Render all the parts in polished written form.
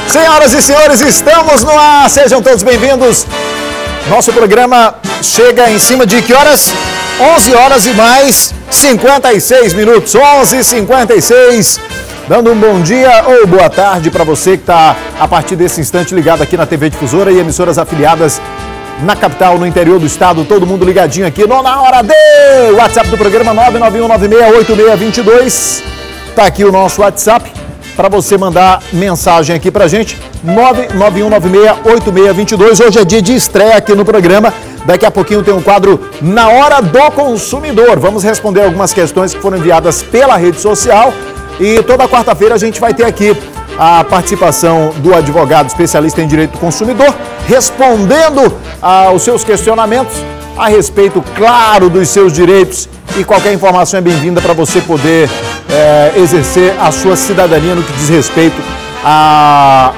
Senhoras e senhores, estamos no ar, sejam todos bem-vindos. Nosso programa chega em cima de que horas? 11 horas e mais 56 minutos, 11h56. Dando um bom dia ou boa tarde para você que está a partir desse instante ligado aqui na TV Difusora e emissoras afiliadas na capital, no interior do estado, todo mundo ligadinho aqui no Na Hora D. WhatsApp do programa 991968622. Tá aqui o nosso WhatsApp para você mandar mensagem aqui pra gente, 991968622. Hoje é dia de estreia aqui no programa. Daqui a pouquinho tem um quadro Na Hora do Consumidor. Vamos responder algumas questões que foram enviadas pela rede social. E toda quarta-feira a gente vai ter aqui a participação do advogado especialista em direito do consumidor, respondendo aos seus questionamentos a respeito, claro, dos seus direitos. E qualquer informação é bem-vinda para você poder exercer a sua cidadania no que diz respeito a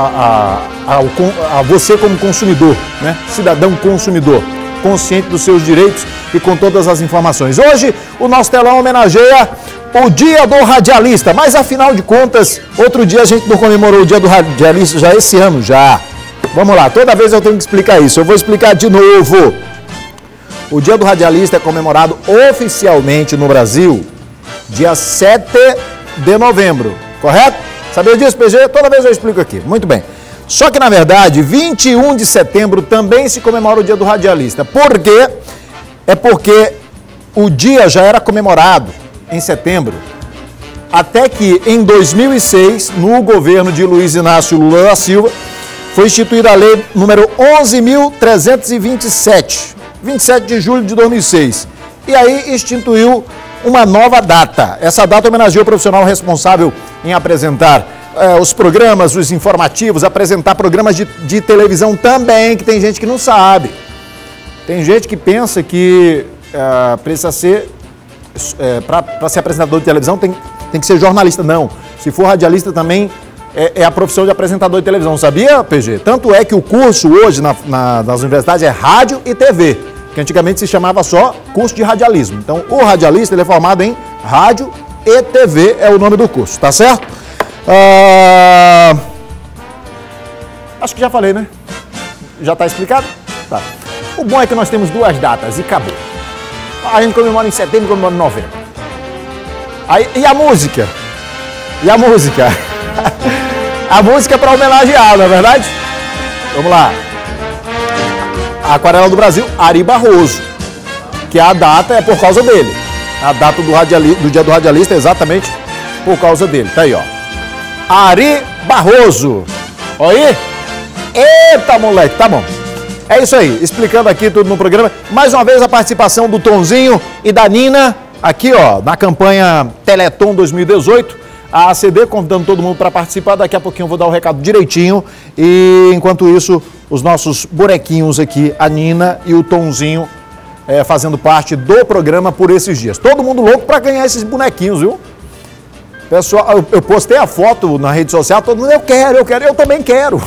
você como consumidor, né? Cidadão consumidor, consciente dos seus direitos e com todas as informações. Hoje, o nosso telão homenageia o Dia do Radialista, mas afinal de contas, outro dia a gente não comemorou o Dia do Radialista já esse ano, já. Vamos lá, toda vez eu tenho que explicar isso, eu vou explicar de novo. O Dia do Radialista é comemorado oficialmente no Brasil dia 7 de novembro, correto? Sabia disso, PG? Toda vez eu explico aqui, muito bem. Só que, na verdade, 21 de setembro também se comemora o Dia do Radialista. Por quê? É porque o dia já era comemorado em setembro, até que em 2006, no governo de Luiz Inácio Lula da Silva, foi instituída a lei número 11.327, 27 de julho de 2006. E aí instituiu uma nova data. Essa data homenageia o profissional responsável em apresentar os programas, os informativos, apresentar programas de televisão também, que tem gente que não sabe. Tem gente que pensa que precisa ser, para ser apresentador de televisão, tem que ser jornalista. Não. Se for radialista também é a profissão de apresentador de televisão. Sabia, PG? Tanto é que o curso hoje nas universidades é rádio e TV, que antigamente se chamava só curso de radialismo. Então, o radialista ele é formado em rádio e TV, é o nome do curso, tá certo? Acho que já falei, né? Já tá explicado? Tá. O bom é que nós temos duas datas e acabou. A gente comemora em setembro e comemora em novembro. Aí, e a música? E a música? A música é para homenagear, não é verdade? Vamos lá. A Aquarela do Brasil, Ari Barroso, que a data é por causa dele. A data do Dia do Radialista é exatamente por causa dele. Tá aí, ó. Ari Barroso. Oi? Eita, moleque, tá bom. É isso aí, explicando aqui tudo no programa. Mais uma vez a participação do Tonzinho e da Nina, aqui, ó, na campanha Teleton 2018. A ACD convidando todo mundo para participar. Daqui a pouquinho eu vou dar o recado direitinho. E enquanto isso, os nossos bonequinhos aqui, a Nina e o Tonzinho, fazendo parte do programa por esses dias. Todo mundo louco para ganhar esses bonequinhos, viu? Pessoal, eu postei a foto na rede social, todo mundo, eu também quero.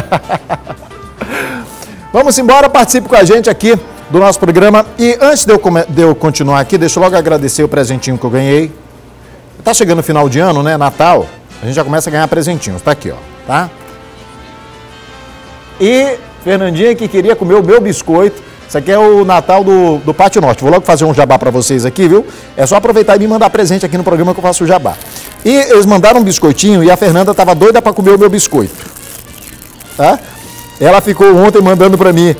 Vamos embora, participe com a gente aqui do nosso programa. E antes de eu continuar aqui, deixa eu logo agradecer o presentinho que eu ganhei. Tá chegando o final de ano, né? Natal, a gente já começa a ganhar presentinhos. Tá aqui, ó, tá? E Fernandinha que queria comer o meu biscoito. Isso aqui é o Natal do Pátio Norte. Vou logo fazer um jabá para vocês aqui, viu? É só aproveitar e me mandar presente aqui no programa que eu faço o jabá. E eles mandaram um biscoitinho e a Fernanda tava doida para comer o meu biscoito. Tá? Ela ficou ontem mandando para mim.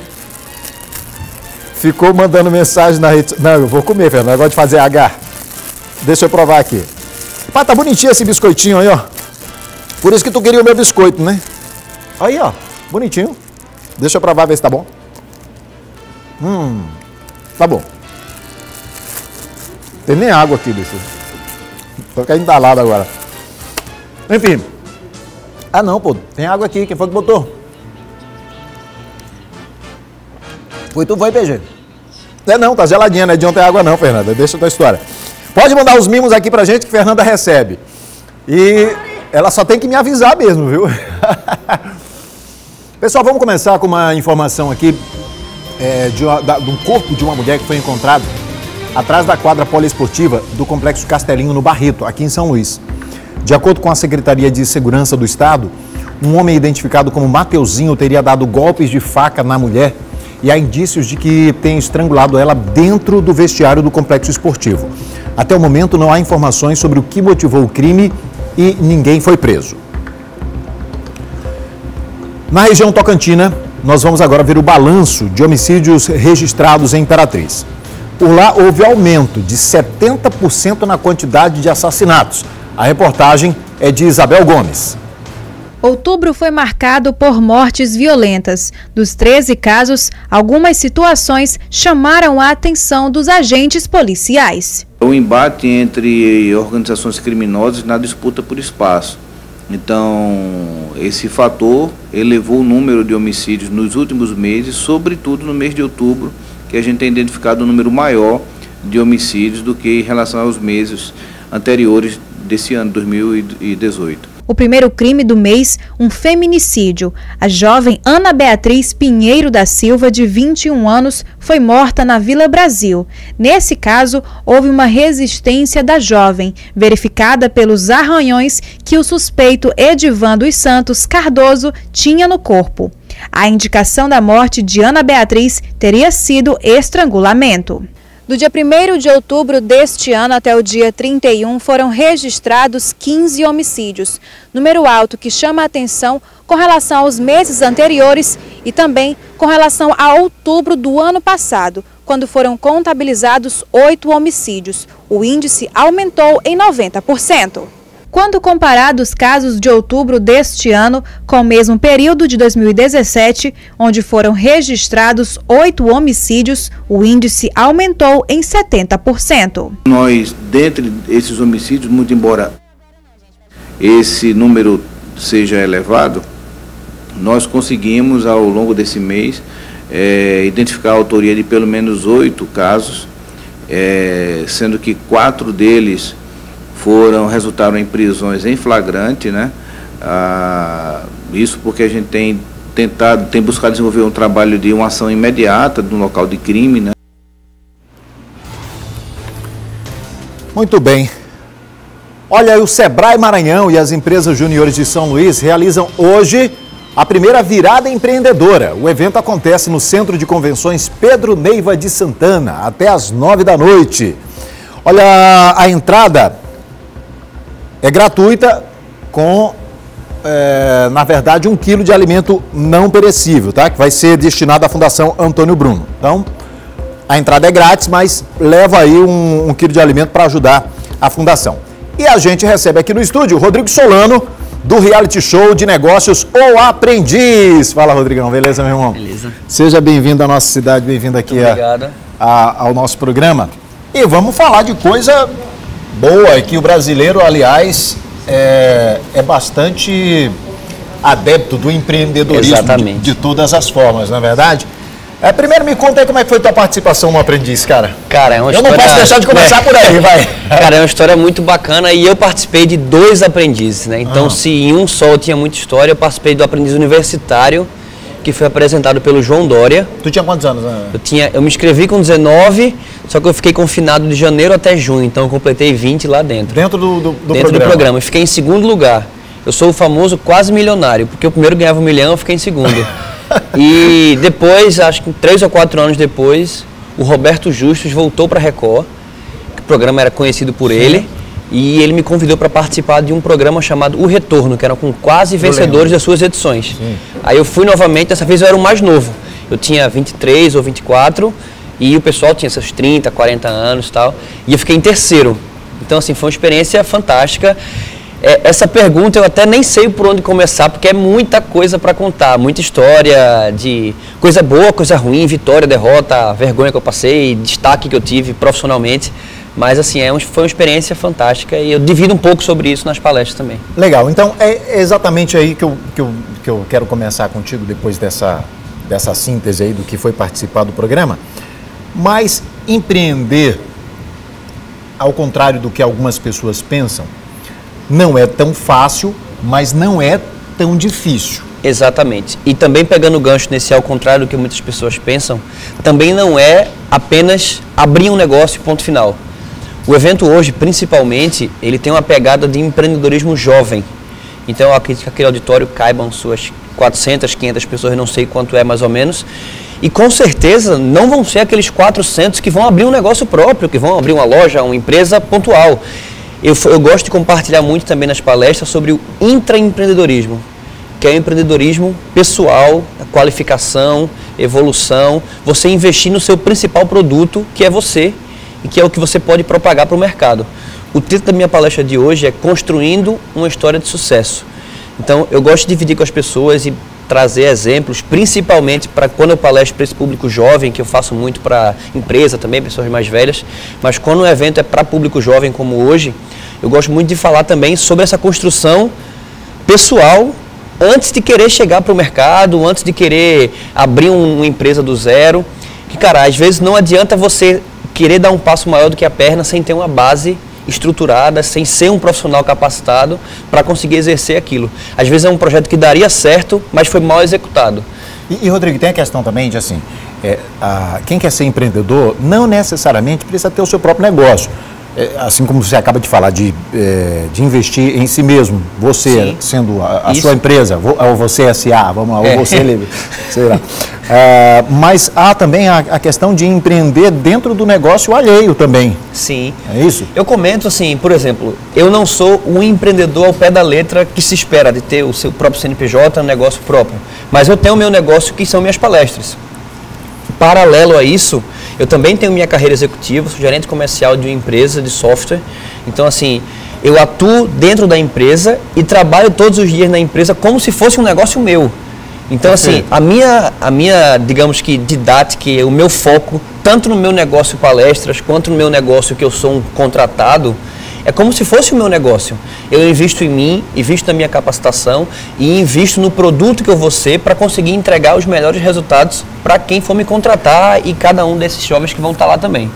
Ficou mandando mensagem na rede... Não, eu vou comer, Fernanda. Eu gosto de fazer H. Deixa eu provar aqui. Pai, tá bonitinho esse biscoitinho aí, ó. Por isso que tu queria o meu biscoito, né? Aí, ó. Bonitinho. Deixa eu provar, ver se tá bom. Tá bom. Tem nem água aqui, bicho. Tô ficando entalado agora. Enfim. Ah, não, pô. Tem água aqui. Quem foi que botou? Foi tu, foi, PG? Não, tá geladinha, não é de ontem água não, Fernanda. Deixa a tua história. Pode mandar os mimos aqui pra gente que Fernanda recebe. E ela só tem que me avisar mesmo, viu? Pessoal, vamos começar com uma informação aqui do corpo de uma mulher que foi encontrado atrás da quadra poliesportiva do Complexo Castelinho, no Barreto, aqui em São Luís. De acordo com a Secretaria de Segurança do Estado, Um homem identificado como Mateuzinho teria dado golpes de faca na mulher e há indícios de que tem estrangulado ela dentro do vestiário do complexo esportivo. Até o momento não há informações sobre o que motivou o crime e ninguém foi preso. Na região tocantina, nós vamos agora ver o balanço de homicídios registrados em Imperatriz. Por lá, houve aumento de 70% na quantidade de assassinatos. A reportagem é de Isabel Gomes. Outubro foi marcado por mortes violentas. Dos 13 casos, algumas situações chamaram a atenção dos agentes policiais. O embate entre organizações criminosas na disputa por espaço. Então, esse fator elevou o número de homicídios nos últimos meses, sobretudo no mês de outubro, que a gente tem identificado um número maior de homicídios do que em relação aos meses anteriores desse ano, 2018. O primeiro crime do mês, um feminicídio. A jovem Ana Beatriz Pinheiro da Silva, de 21 anos, foi morta na Vila Brasil. Nesse caso, houve uma resistência da jovem, verificada pelos arranhões que o suspeito Edivan dos Santos Cardoso tinha no corpo. A indicação da morte de Ana Beatriz teria sido estrangulamento. Do dia 1º de outubro deste ano até o dia 31, foram registrados 15 homicídios, número alto que chama a atenção com relação aos meses anteriores e também com relação a outubro do ano passado, quando foram contabilizados 8 homicídios. O índice aumentou em 90%. Quando comparado os casos de outubro deste ano com o mesmo período de 2017, onde foram registrados 8 homicídios, o índice aumentou em 70%. Nós, dentre esses homicídios, muito embora esse número seja elevado, nós conseguimos, ao longo desse mês, identificar a autoria de pelo menos 8 casos, sendo que 4 deles resultaram em prisões em flagrante, né? Isso porque a gente tem buscado desenvolver um trabalho de uma ação imediata no local de crime, né? Muito bem. Olha, o Sebrae Maranhão e as empresas juniores de São Luís realizam hoje a primeira virada empreendedora. O evento acontece no Centro de Convenções Pedro Neiva de Santana, até às 9 da noite. Olha, a entrada é gratuita com, na verdade, 1 quilo de alimento não perecível, tá? Que vai ser destinado à Fundação Antônio Bruno. Então, a entrada é grátis, mas leva aí 1 quilo de alimento para ajudar a Fundação. E a gente recebe aqui no estúdio o Rodrigo Solano, do reality show de negócios O Aprendiz. Fala, Rodrigão, beleza, meu irmão? Beleza. Seja bem-vindo à nossa cidade, bem-vindo aqui ao nosso programa. E vamos falar de coisa boa, que o brasileiro, aliás, é bastante adepto do empreendedorismo de todas as formas, não é verdade? Primeiro me conta aí como é que foi tua participação no Aprendiz, cara. Cara, é uma história... Eu não posso deixar de começar por aí, vai. Cara, é uma história muito bacana e eu participei de 2 aprendizes, né? Então, se em um só eu tinha muita história, eu participei do aprendiz universitário, que foi apresentado pelo João Dória. Tu tinha quantos anos? Né? Eu me inscrevi com 19, só que eu fiquei confinado de janeiro até junho, então eu completei 20 lá dentro. Dentro do programa. Eu fiquei em segundo lugar. Eu sou o famoso quase milionário, porque eu primeiro ganhava 1 milhão, eu fiquei em segundo. E depois, acho que 3 ou 4 anos depois, o Roberto Justus voltou para a Record, que o programa era conhecido por ele, e ele me convidou para participar de um programa chamado O Retorno, que era com quase vencedores das suas edições. Sim. Aí eu fui novamente, dessa vez eu era o mais novo. Eu tinha 23 ou 24 e o pessoal tinha seus 30, 40 anos e tal. E eu fiquei em terceiro. Então, assim, foi uma experiência fantástica. Essa pergunta eu até nem sei por onde começar, porque é muita coisa para contar. Muita história de coisa boa, coisa ruim, vitória, derrota, vergonha que eu passei, destaque que eu tive profissionalmente. Mas, assim, foi uma experiência fantástica e eu divido um pouco sobre isso nas palestras também. Legal. Então, é exatamente aí que eu quero começar contigo, depois dessa síntese aí do que foi participar do programa. Mas empreender, ao contrário do que algumas pessoas pensam, não é tão fácil, mas não é tão difícil. Exatamente. E também pegando o gancho nesse ao contrário do que muitas pessoas pensam, também não é apenas abrir um negócio e ponto final. O evento hoje, principalmente, ele tem uma pegada de empreendedorismo jovem. Então eu acredito que aquele auditório caibam suas 400, 500 pessoas, não sei quanto é mais ou menos. E com certeza não vão ser aqueles 400 que vão abrir um negócio próprio, que vão abrir uma loja, uma empresa pontual. Eu gosto de compartilhar muito também nas palestras sobre o intraempreendedorismo, que é o empreendedorismo pessoal, a qualificação, evolução, você investir no seu principal produto, que é você, e que é o que você pode propagar para o mercado. O título da minha palestra de hoje é Construindo uma História de Sucesso. Então, eu gosto de dividir com as pessoas e trazer exemplos, principalmente para quando eu palestro para esse público jovem, que eu faço muito para empresa também, pessoas mais velhas, mas quando o evento é para público jovem como hoje, eu gosto muito de falar também sobre essa construção pessoal antes de querer chegar para o mercado, antes de querer abrir uma empresa do zero. Que, cara, às vezes não adianta você querer dar um passo maior do que a perna sem ter uma base estruturada, sem ser um profissional capacitado para conseguir exercer aquilo. Às vezes é um projeto que daria certo, mas foi mal executado. E Rodrigo, tem a questão também de assim, quem quer ser empreendedor não necessariamente precisa ter o seu próprio negócio. Assim como você acaba de falar, de investir em si mesmo, você Sim. sendo a sua empresa, ou você S.A., vamos lá, ou você livre, sei lá. Mas há também a questão de empreender dentro do negócio alheio também. Sim. É isso? Eu comento assim, por exemplo, eu não sou um empreendedor ao pé da letra que se espera de ter o seu próprio CNPJ, um negócio próprio, mas eu tenho o meu negócio que são minhas palestras. Paralelo a isso, eu também tenho minha carreira executiva, sou gerente comercial de uma empresa de software. Então, assim, eu atuo dentro da empresa e trabalho todos os dias na empresa como se fosse um negócio meu. Então, assim, a minha, digamos que, didática, o meu foco, tanto no meu negócio palestras, quanto no meu negócio que eu sou um contratado, é como se fosse o meu negócio. Eu invisto em mim, invisto na minha capacitação e invisto no produto que eu vou ser para conseguir entregar os melhores resultados para quem for me contratar e cada um desses jovens que vão estar lá também.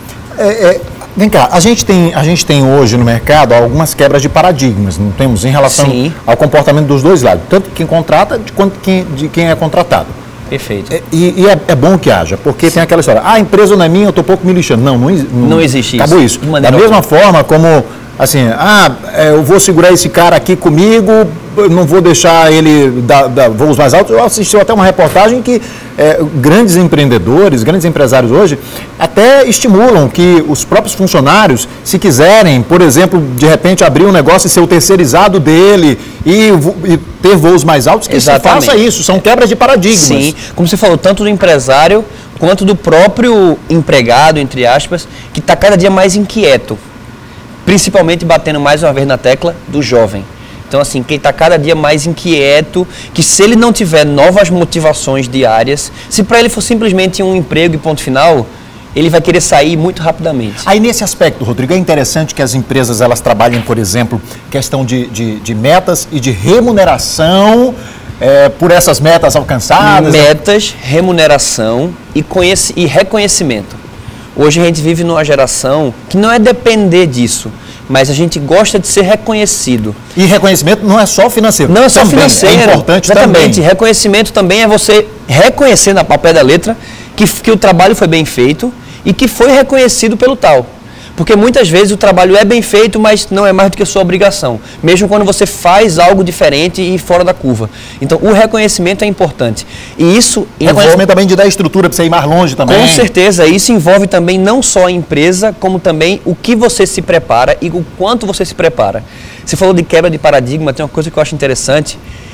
Vem cá, a gente tem hoje no mercado algumas quebras de paradigmas, não temos, em relação Sim. ao comportamento dos dois lados, tanto de quem contrata quanto de quem é contratado. Perfeito. E é bom que haja, porque Sim. tem aquela história, a empresa não é minha, eu estou pouco me lixando. Não existe isso. Acabou isso. Da mesma forma como, assim, eu vou segurar esse cara aqui comigo, não vou deixar ele dar voos mais altos. Eu assisti até uma reportagem que grandes empreendedores, grandes empresários hoje, até estimulam que os próprios funcionários, se quiserem, por exemplo, de repente abrir um negócio e ser o terceirizado dele e ter voos mais altos, que se faça isso. São quebras de paradigmas. Sim, como você falou, tanto do empresário quanto do próprio empregado, entre aspas, que está cada dia mais inquieto. Principalmente batendo mais uma vez na tecla do jovem. Então, assim, quem está cada dia mais inquieto, que se ele não tiver novas motivações diárias, se para ele for simplesmente um emprego e ponto final, ele vai querer sair muito rapidamente. Aí, nesse aspecto, Rodrigo, é interessante que as empresas elas trabalhem, por exemplo, questão de metas e de remuneração por essas metas alcançadas. Metas, remuneração e reconhecimento. Hoje a gente vive numa geração que não é depender disso, mas a gente gosta de ser reconhecido. E reconhecimento não é só financeiro. Não é só financeiro. É importante exatamente. Também. Reconhecimento também é você reconhecer na papel da letra que o trabalho foi bem feito e que foi reconhecido pelo tal. Porque muitas vezes o trabalho é bem feito, mas não é mais do que a sua obrigação. Mesmo quando você faz algo diferente e fora da curva. Então, o reconhecimento é importante. E isso reconhecimento também de dar estrutura para você ir mais longe também. Com certeza. Isso envolve também não só a empresa, como também o que você se prepara e o quanto você se prepara. Você falou de quebra de paradigma, tem uma coisa que eu acho interessante.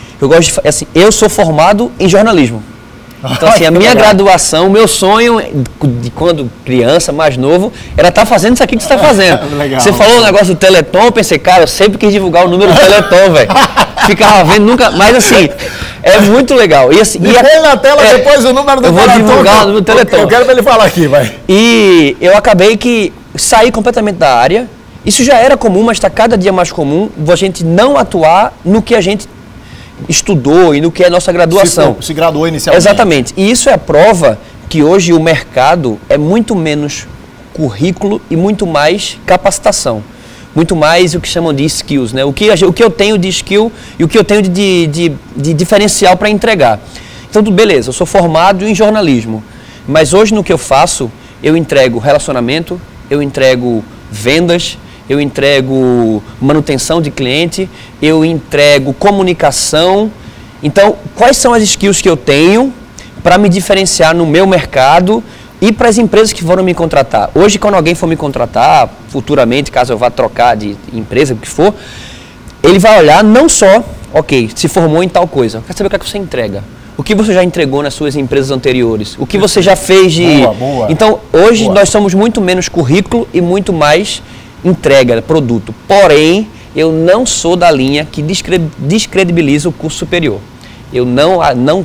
Eu sou formado em jornalismo. Então, assim, a minha graduação, o meu sonho de quando criança, mais novo, era estar fazendo isso aqui que você está fazendo. Legal. Você falou o negócio do Teleton, eu pensei, cara, eu sempre quis divulgar o número do Teleton, velho. Ficava vendo, nunca... Mas, assim, é muito legal. E, assim, põe na tela depois o número do Teleton. Eu vou divulgar o número do Teleton. Eu quero para ele falar aqui, vai. E eu acabei que saí completamente da área. Isso já era comum, mas está cada dia mais comum a gente não atuar no que a gente estudou e no que é a nossa graduação. Se graduou inicialmente. Exatamente. E isso é a prova que hoje o mercado é muito menos currículo e muito mais capacitação. Muito mais o que chamam de skills, né? O que eu tenho de skill e o que eu tenho de diferencial para entregar. Então, beleza, eu sou formado em jornalismo, mas hoje no que eu faço, eu entrego relacionamento, eu entrego vendas, eu entrego manutenção de cliente, eu entrego comunicação. Então, quais são as skills que eu tenho para me diferenciar no meu mercado e para as empresas que foram me contratar? Hoje, quando alguém for me contratar, futuramente, caso eu vá trocar de empresa, o que for, ele vai olhar não só, ok, se formou em tal coisa, quer saber o que é que você entrega. O que você já entregou nas suas empresas anteriores? O que você já fez de... Boa. Então, hoje nós somos muito menos currículo e muito mais entrega, produto. Porém, eu não sou da linha que descredibiliza o curso superior. Eu não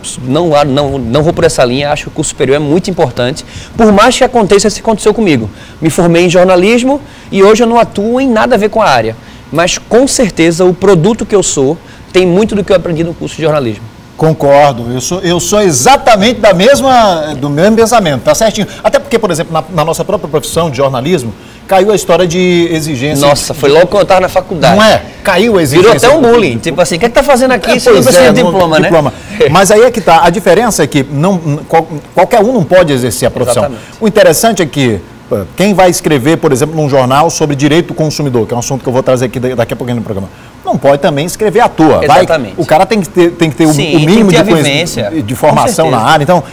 vou por essa linha, acho que o curso superior é muito importante, por mais que aconteça isso que aconteceu comigo. Me formei em jornalismo e hoje eu não atuo em nada a ver com a área. Mas, com certeza, o produto que eu sou tem muito do que eu aprendi no curso de jornalismo. Concordo, eu sou exatamente do mesmo pensamento, tá certinho. Até porque, por exemplo, na nossa própria profissão de jornalismo, caiu a história de exigência. Nossa, foi logo quando eu estava na faculdade. Não é? Caiu a exigência. Virou até um bullying, tipo assim, o que é que tá fazendo aqui? Você não precisa de diploma, né? Mas aí é que tá, a diferença é que qualquer um não pode exercer a profissão. Exatamente. O interessante é que quem vai escrever, por exemplo, num jornal sobre direito do consumidor, que é um assunto que eu vou trazer aqui daqui a pouquinho no programa, não pode também escrever à toa. Exatamente. O cara tem que ter o mínimo de formação na área. Então,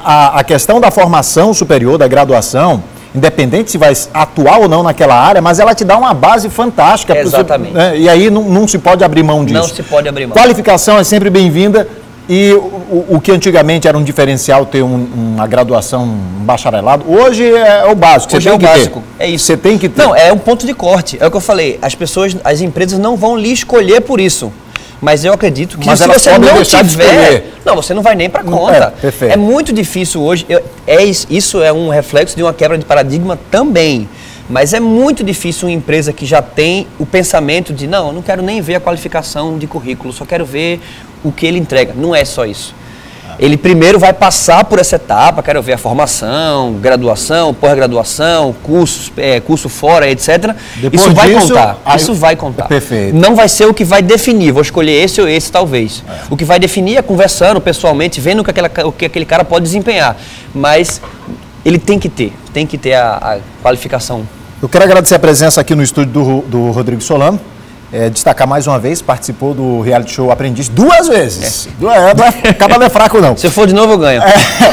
a questão da formação superior, da graduação, independente se vai atuar ou não naquela área, mas ela te dá uma base fantástica. Exatamente. Né? E aí não se pode abrir mão disso. Não se pode abrir mão. Qualificação é sempre bem-vinda. E o que antigamente era um diferencial ter uma graduação, um bacharelado, hoje é o básico. Hoje é o básico, é isso. Você tem que ter. Não, é um ponto de corte. É o que eu falei, as empresas não vão lhe escolher por isso. Mas eu acredito que se você não tiver, você não vai nem para conta. É muito difícil hoje. Isso é um reflexo de uma quebra de paradigma também. Mas é muito difícil uma empresa que já tem o pensamento de eu não quero nem ver a qualificação de currículo, só quero ver o que ele entrega. Não é só isso. Ele primeiro vai passar por essa etapa, quero ver a formação, graduação, pós-graduação, curso fora, etc. Depois isso vai contar. Isso vai contar. Perfeito. Não vai ser o que vai definir, vou escolher esse ou esse talvez. O que vai definir é conversando pessoalmente, vendo o que aquele cara pode desempenhar. Mas ele tem que ter a qualificação. Eu quero agradecer a presença aqui no estúdio do Rodrigo Solano. Destacar mais uma vez, participou do reality show Aprendiz 2 vezes. Acaba não é fraco, não. Se for de novo, eu ganho.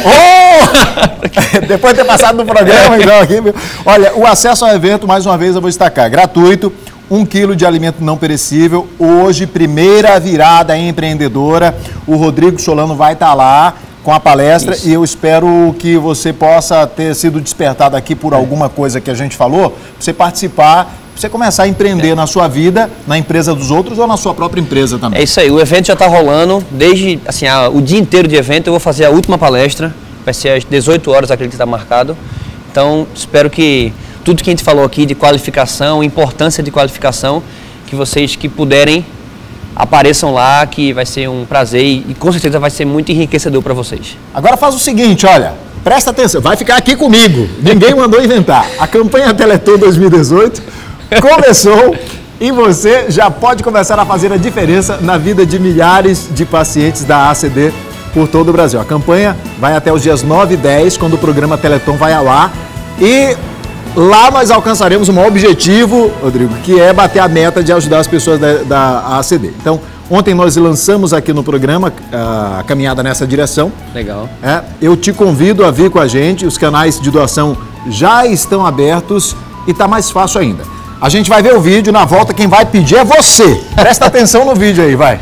Depois de ter passado no programa, então, aqui. Olha, o acesso ao evento, mais uma vez, eu vou destacar, gratuito, 1 quilo de alimento não perecível. Hoje, primeira virada empreendedora. O Rodrigo Solano vai estar lá com a palestra. Isso. E eu espero que você possa ter sido despertado aqui por alguma coisa que a gente falou, para você participar, você começar a empreender na sua vida, na empresa dos outros ou na sua própria empresa também. É isso aí, o evento já está rolando, desde o dia inteiro de evento. Eu vou fazer a última palestra, vai ser às 18 horas, acredito que está marcado. Então, espero que tudo que a gente falou aqui de qualificação, importância de qualificação, que vocês que puderem, apareçam lá, que vai ser um prazer e com certeza vai ser muito enriquecedor para vocês. Agora faz o seguinte, olha, presta atenção, vai ficar aqui comigo, ninguém mandou inventar. A campanha Teleton 2018 começou e você já pode começar a fazer a diferença na vida de milhares de pacientes da ACD por todo o Brasil. A campanha vai até os dias 9 e 10, quando o programa Teleton vai ao ar. E lá nós alcançaremos um objetivo, Rodrigo, que é bater a meta de ajudar as pessoas da ACD. Então, ontem nós lançamos aqui no programa a caminhada nessa direção. Legal. Eu te convido a vir com a gente, os canais de doação já estão abertos e está mais fácil ainda. A gente vai ver o vídeo, na volta quem vai pedir é você. Presta atenção no vídeo aí, vai.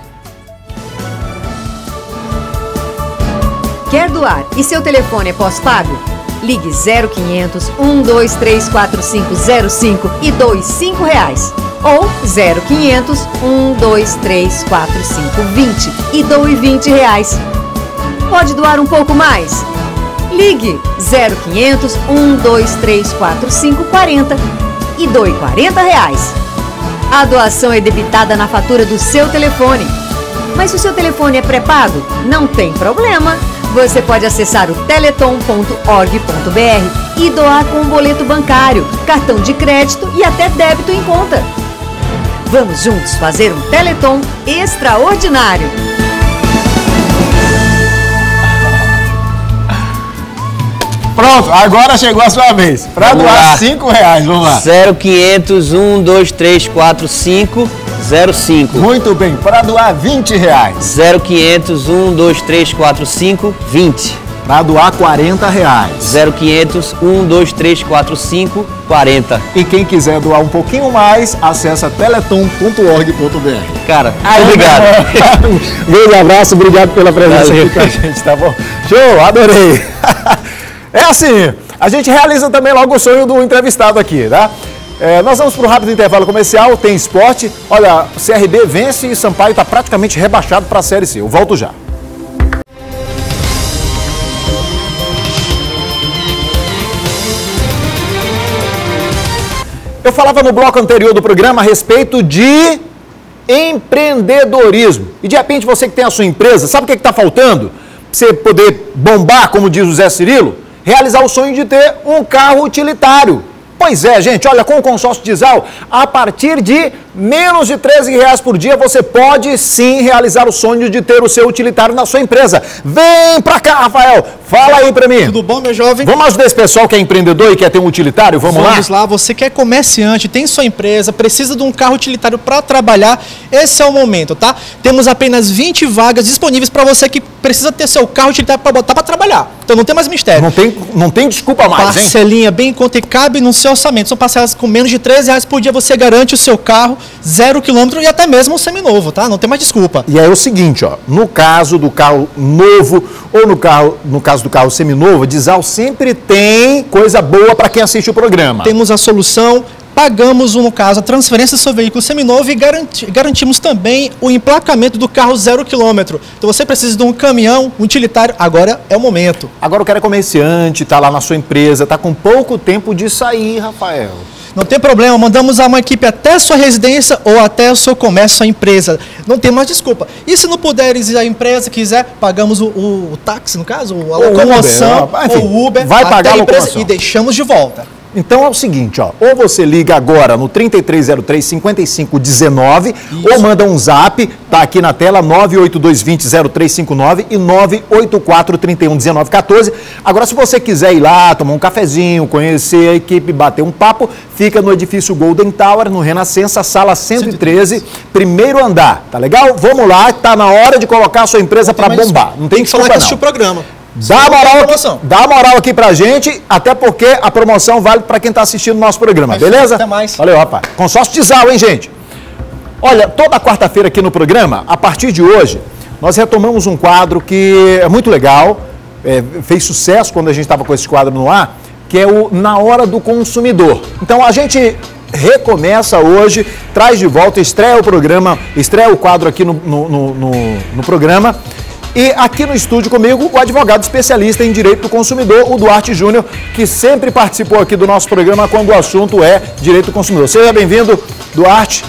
Quer doar e seu telefone é pós-pago? Ligue 0500 1234505 e doe R$5. Ou 0500 1234520 e doe R$20. Pode doar um pouco mais? Ligue 0500 1234540 e doe R$40. A doação é debitada na fatura do seu telefone. Mas se o seu telefone é pré-pago, não tem problema. Você pode acessar o teleton.org.br e doar com um boleto bancário, cartão de crédito e até débito em conta. Vamos juntos fazer um Teleton extraordinário. Pronto, agora chegou a sua vez. Para doar R$5, vamos lá. 0500 1 2 3 4 5 05. Muito bem, para doar R$20. 0500 1 2 3 4 5 20. Para doar R$40. 0500 1 2 3 4 5 40. E quem quiser doar um pouquinho mais, acessa teleton.org.br. Cara, obrigado. Um grande abraço, obrigado pela presença aqui com a gente, tá bom? Show, adorei. É assim, a gente realiza também logo o sonho do entrevistado aqui, tá? Nós vamos para um rápido intervalo comercial, tem esporte. Olha, CRB vence e Sampaio está praticamente rebaixado para a Série C. Eu volto já. Eu falava no bloco anterior do programa a respeito de empreendedorismo. E de repente você que tem a sua empresa, sabe o que está faltando? Para você poder bombar, como diz o Zé Cirilo, realizar o sonho de ter um carro utilitário. Pois é, gente, olha, com o consórcio Dizal, a partir de menos de R$13 por dia, você pode sim realizar o sonho de ter o seu utilitário na sua empresa. Vem pra cá, Rafael, fala aí pra mim. Tudo bom, meu jovem? Vamos ajudar esse pessoal que é empreendedor e quer ter um utilitário? Vamos lá? Você que é comerciante, tem sua empresa, precisa de um carro utilitário para trabalhar, esse é o momento, tá? Temos apenas 20 vagas disponíveis para você que precisa ter seu carro utilitário para botar para trabalhar. Então não tem mais mistério. Não tem desculpa mais, hein? Parcelinha bem em conta e cabe no seu orçamento. São parcelas com menos de R$13 por dia, você garante o seu carro 0 km e até mesmo um seminovo, tá? Não tem mais desculpa. E aí é o seguinte, ó, no caso do carro novo ou no caso do carro seminovo, a Dizal sempre tem coisa boa para quem assiste o programa. Temos a solução, pagamos, no caso, a transferência do seu veículo seminovo e garantimos também o emplacamento do carro 0 km. Então você precisa de um caminhão, um utilitário, agora é o momento. Agora o cara é comerciante, tá lá na sua empresa, tá com pouco tempo de sair, Rafael. Não tem problema, mandamos uma equipe até a sua residência ou até o seu comércio, sua empresa. Não tem mais desculpa. E se não puderes ir à empresa, quiser, pagamos o táxi, no caso, a locomoção, ou o Uber, vai pagar a empresa e deixamos de volta. Então é o seguinte, ó, ou você liga agora no 3303-5519 ou manda um zap, tá aqui na tela, 98220-0359 e 984311914. Agora, se você quiser ir lá, tomar um cafezinho, conhecer a equipe, bater um papo, fica no edifício Golden Tower, no Renascença, sala 113, primeiro andar, tá legal? Vamos lá, tá na hora de colocar a sua empresa para bombar. Não tem desculpa, não. O programa. Dá moral aqui pra gente, até porque a promoção vale pra quem tá assistindo o nosso programa, beleza? Até mais. Valeu, rapaz. Consórcio Dizal, hein, gente? Olha, toda quarta-feira aqui no programa, a partir de hoje, nós retomamos um quadro que é muito legal, fez sucesso quando a gente estava com esse quadro no ar, que é o Na Hora do Consumidor. Então a gente recomeça hoje, traz de volta, estreia o quadro aqui no programa. E aqui no estúdio comigo, o advogado especialista em direito do consumidor, o Duarte Júnior, que sempre participou aqui do nosso programa quando o assunto é direito do consumidor. Seja bem-vindo, Duarte.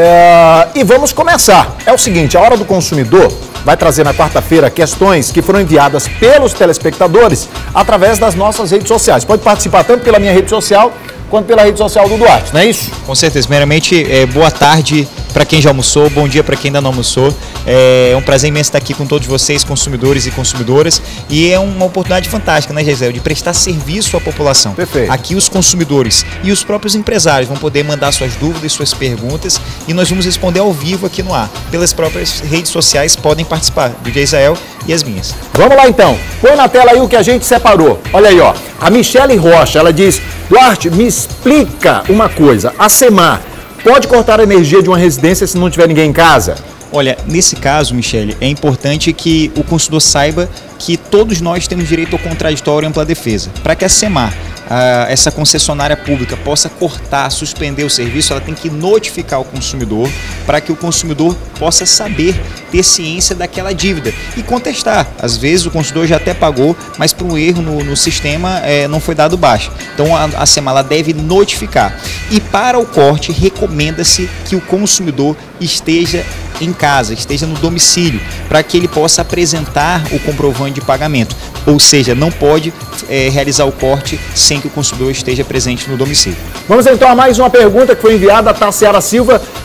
E vamos começar. É o seguinte, a Hora do Consumidor vai trazer na quarta-feira questões que foram enviadas pelos telespectadores através das nossas redes sociais. Pode participar tanto pela minha rede social quanto pela rede social do Duarte, não é isso? Com certeza. Primeiramente, boa tarde para quem já almoçou, bom dia para quem ainda não almoçou. É um prazer imenso estar aqui com todos vocês, consumidores e consumidoras. E é uma oportunidade fantástica, né, Gisele, de prestar serviço à população. Perfeito. Aqui os consumidores e os próprios empresários vão poder mandar suas dúvidas, suas perguntas e nós vamos responder ao vivo aqui no ar. Pelas próprias redes sociais podem participar, do Gisele e as minhas. Vamos lá então. Põe na tela aí o que a gente separou. Olha aí, ó. A Michele Rocha, ela diz: Duarte, me explica uma coisa. A Semar pode cortar a energia de uma residência se não tiver ninguém em casa? Olha, nesse caso, Michele, é importante que o consumidor saiba que todos nós temos direito ao contraditório e ampla defesa. Para que a Semar, essa concessionária pública, possa cortar, suspender o serviço, ela tem que notificar o consumidor para que o consumidor possa saber, ter ciência daquela dívida e contestar. Às vezes o consumidor já até pagou, mas por um erro no sistema não foi dado baixa. Então a Semar ela deve notificar. E para o corte, recomenda-se que o consumidor esteja em casa, esteja no domicílio, para que ele possa apresentar o comprovante de pagamento. Ou seja, não pode realizar o corte sem que o consumidor esteja presente no domicílio. Vamos então a mais uma pergunta que foi enviada a Tassiara Silva.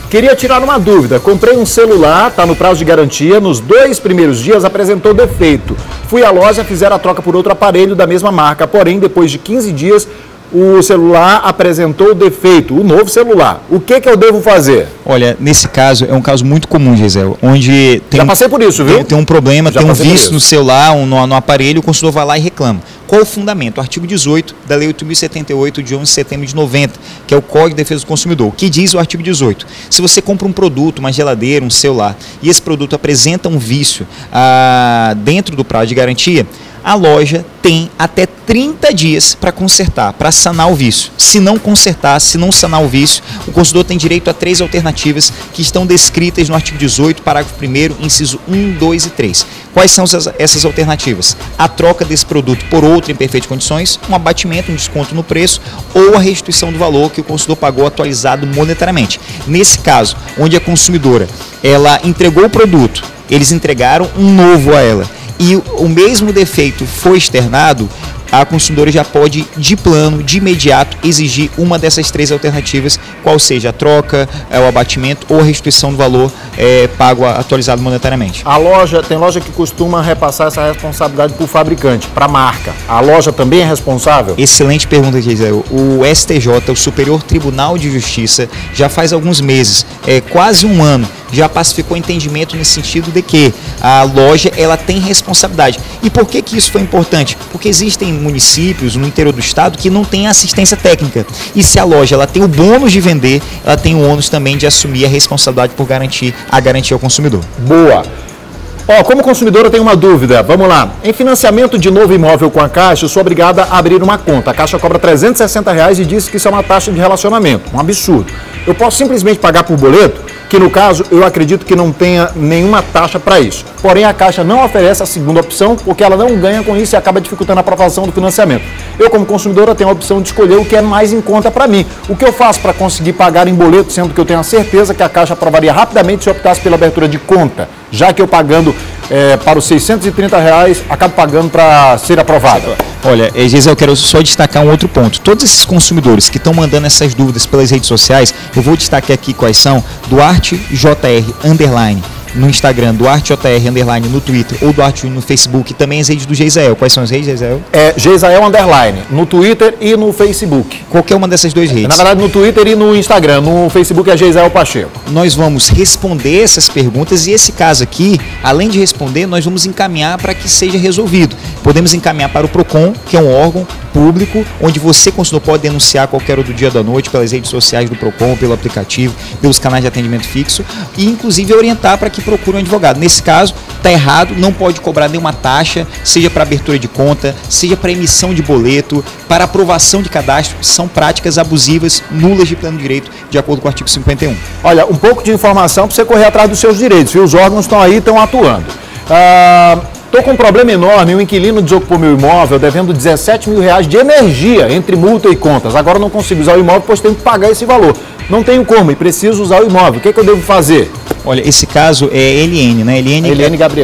Queria tirar uma dúvida. Comprei um celular, está no prazo de garantia. Nos 2 primeiros dias apresentou defeito. Fui à loja, fizeram a troca por outro aparelho da mesma marca. Porém, depois de 15 dias, o celular apresentou defeito, o novo celular. O que eu devo fazer? Olha, nesse caso, é um caso muito comum, Gisele, onde tem... Já passei por isso, viu? Tem um problema, tem um vício no celular, no aparelho, o consumidor vai lá e reclama. Qual o fundamento? O artigo 18 da Lei 8.078, de 11 de setembro de 90, que é o Código de Defesa do Consumidor. O que diz o artigo 18? Se você compra um produto, uma geladeira, um celular, e esse produto apresenta um vício dentro do prazo de garantia, a loja tem até 30 dias para consertar, para sanar o vício. Se não consertar, se não sanar o vício, o consumidor tem direito a 3 alternativas que estão descritas no artigo 18, parágrafo 1º, inciso 1, 2 e 3. Quais são essas alternativas? A troca desse produto por outro em perfeitas condições, um abatimento, um desconto no preço ou a restituição do valor que o consumidor pagou atualizado monetariamente. Nesse caso, onde a consumidora ela entregou o produto, eles entregaram um novo a ela, e o mesmo defeito foi externado, a consumidora já pode, de plano, de imediato, exigir uma dessas 3 alternativas, qual seja a troca, o abatimento ou a restituição do valor pago atualizado monetariamente. Tem loja que costuma repassar essa responsabilidade para o fabricante, para a marca. A loja também é responsável? Excelente pergunta, Gisele. O STJ, o Superior Tribunal de Justiça, já faz alguns meses, quase um ano, já pacificou entendimento nesse sentido de que a loja ela tem responsabilidade. E por que isso foi importante? Porque existem municípios no interior do estado que não tem assistência técnica. E se a loja ela tem o bônus de vender, ela tem o ônus também de assumir a responsabilidade por garantir ao consumidor. Boa! Como consumidor eu tenho uma dúvida, vamos lá. Em financiamento de novo imóvel com a Caixa, eu sou obrigada a abrir uma conta. A Caixa cobra R$360 e diz que isso é uma taxa de relacionamento, um absurdo. Eu posso simplesmente pagar por boleto, que no caso eu acredito que não tenha nenhuma taxa para isso. Porém, a Caixa não oferece a segunda opção, porque ela não ganha com isso e acaba dificultando a aprovação do financiamento. Eu, como consumidora, tenho a opção de escolher o que é mais em conta para mim. O que eu faço para conseguir pagar em boleto, sendo que eu tenho a certeza que a Caixa aprovaria rapidamente se eu optasse pela abertura de conta, já que eu pagando para os R$630, acabo pagando para ser aprovada. Olha, Gisele, eu quero só destacar um outro ponto. Todos esses consumidores que estão mandando essas dúvidas pelas redes sociais, eu vou destacar aqui quais são: DuarteJR_, no Instagram, DuarteJR_ no Twitter ou Duarte no Facebook, e também as redes do Geisel. Quais são as redes, Geisel? Geisel_, no Twitter e no Facebook. Qualquer uma dessas 2 redes. Na verdade, no Twitter e no Instagram. No Facebook é Geisel Pacheco. Nós vamos responder essas perguntas e esse caso aqui, além de responder, nós vamos encaminhar para que seja resolvido. Podemos encaminhar para o PROCON, que é um órgão público, onde você, consumidor, pode denunciar a qualquer hora do dia ou da noite pelas redes sociais do PROCON, pelo aplicativo, pelos canais de atendimento fixo e, inclusive, orientar para que procure um advogado. Nesse caso, está errado, não pode cobrar nenhuma taxa, seja para abertura de conta, seja para emissão de boleto, para aprovação de cadastro. São práticas abusivas, nulas de pleno direito, de acordo com o artigo 51. Olha, um pouco de informação para você correr atrás dos seus direitos, viu? Os órgãos estão aí, estão atuando. Estou com um problema enorme, o inquilino desocupou meu imóvel devendo R$17 mil de energia entre multa e contas. Agora não consigo usar o imóvel, pois tenho que pagar esse valor. Não tenho como e preciso usar o imóvel. O que eu devo fazer? Olha, esse caso é Eliene, né? Eliene Gabriel.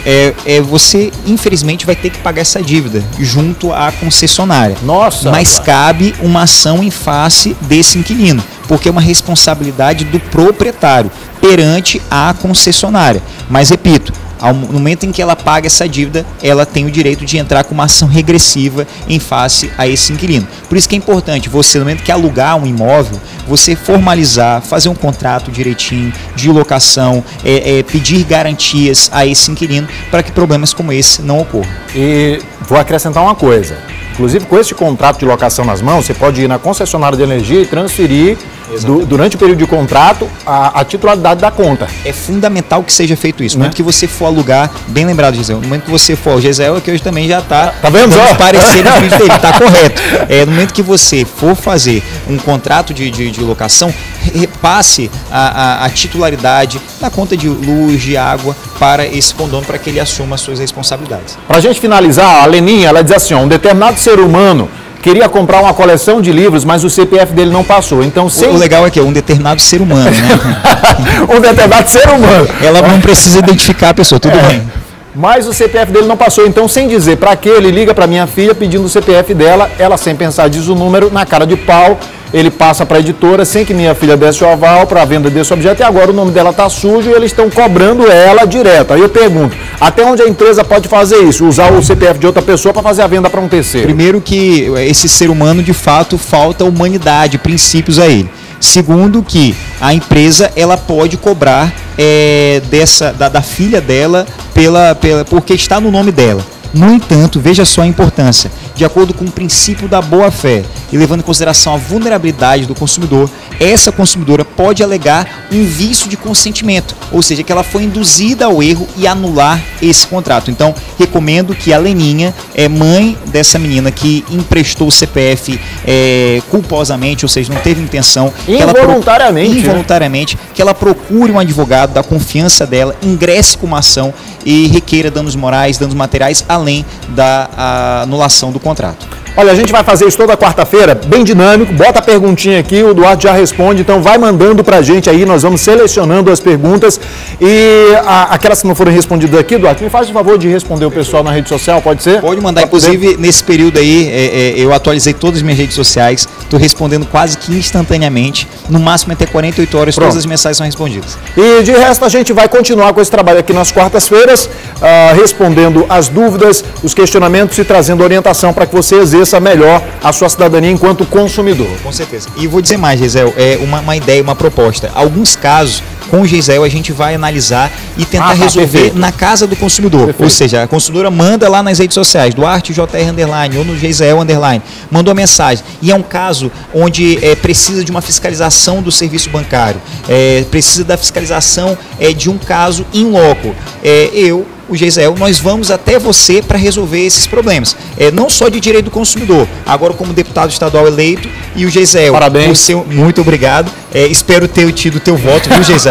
Você, infelizmente, vai ter que pagar essa dívida junto à concessionária. Nossa! Mas cabe uma ação em face desse inquilino, porque é uma responsabilidade do proprietário perante a concessionária. Mas, repito, no momento em que ela paga essa dívida, ela tem o direito de entrar com uma ação regressiva em face a esse inquilino. Por isso que é importante você, no momento que alugar um imóvel, você formalizar, fazer um contrato direitinho de locação, pedir garantias a esse inquilino para que problemas como esse não ocorram. E vou acrescentar uma coisa. Inclusive, com esse contrato de locação nas mãos, você pode ir na concessionária de energia e transferir, durante o período de contrato, a titularidade da conta. É fundamental que seja feito isso. No momento que você for alugar, bem lembrado, Gisele, no momento que você for, o Gisele é que hoje também já está vendo parecer no vídeo dele, está correto. No momento que você for fazer um contrato de locação, repasse a titularidade na conta de luz, de água, para esse condomínio, para que ele assuma as suas responsabilidades. Para a gente finalizar, a Leninha, ela diz assim, um determinado ser humano queria comprar uma coleção de livros, mas o CPF dele não passou. Então, o legal é que é um determinado ser humano, né? Um determinado ser humano. Ela não precisa identificar a pessoa, tudo bem. mas o CPF dele não passou. Então, sem dizer para que, ele liga para minha filha pedindo o CPF dela, ela sem pensar diz o número, na cara de pau, ele passa para a editora sem que minha filha desse o aval para a venda desse objeto e agora o nome dela está sujo e eles estão cobrando ela direto. Aí eu pergunto, até onde a empresa pode fazer isso? Usar o CPF de outra pessoa para fazer a venda para um terceiro? Primeiro que esse ser humano, de fato, falta humanidade, princípios a ele. Segundo que a empresa ela pode cobrar da filha dela porque está no nome dela. No entanto, veja só a importância. De acordo com o princípio da boa-fé e levando em consideração a vulnerabilidade do consumidor, essa consumidora pode alegar um vício de consentimento, ou seja, que ela foi induzida ao erro e anular esse contrato. Então, recomendo que a Leninha, mãe dessa menina que emprestou o CPF culposamente, ou seja, não teve intenção, involuntariamente, que ela procure um advogado da confiança dela, ingresse com uma ação e requeira danos morais, danos materiais, além da anulação do contrato. Olha, a gente vai fazer isso toda quarta-feira, bem dinâmico, bota a perguntinha aqui, o Duarte já responde, então vai mandando pra gente aí, nós vamos selecionando as perguntas e aquelas que não foram respondidas aqui, Duarte, me faz o favor de responder o pessoal na rede social, pode ser? Pode mandar, inclusive nesse período aí, eu atualizei todas as minhas redes sociais, estou respondendo quase que instantaneamente, no máximo até 48 horas, todas as mensagens são respondidas. E de resto a gente vai continuar com esse trabalho aqui nas quartas-feiras, respondendo as dúvidas, os questionamentos e trazendo orientação para que você exerça melhor a sua cidadania enquanto consumidor. Com certeza. E vou dizer mais, Geisel, uma ideia, uma proposta. Alguns casos, com o Geisel, a gente vai analisar e tentar resolver na casa do consumidor. Perfeito. Ou seja, a consumidora manda lá nas redes sociais, Duarte JR _ ou no Geisel _, mandou a mensagem. E é um caso onde precisa de uma fiscalização do serviço bancário, precisa da fiscalização de um caso in loco. O Geisel, nós vamos até você para resolver esses problemas. Não só de direito do consumidor, agora como deputado estadual eleito, e o Geisel, parabéns. Muito obrigado. Espero ter tido teu voto, viu, Geisel?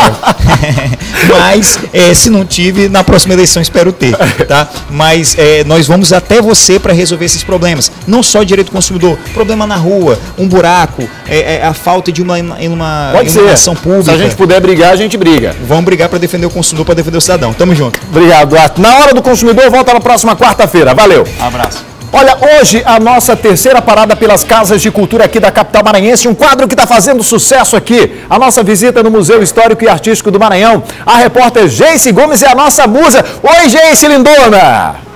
Mas, se não tive, na próxima eleição espero ter, tá? Mas nós vamos até você para resolver esses problemas. Não só direito do consumidor, problema na rua, um buraco, a falta de uma iluminação pública. Se a gente puder brigar, a gente briga. Vamos brigar para defender o consumidor, para defender o cidadão. Tamo junto. Obrigado, Duarte. Na Hora do Consumidor, volta na próxima quarta-feira. Valeu. Abraço. Olha, hoje a nossa terceira parada pelas casas de cultura aqui da capital maranhense, um quadro que está fazendo sucesso aqui. A nossa visita no Museu Histórico e Artístico do Maranhão. A repórter Geice Gomes é a nossa musa. Oi, Geice, lindona!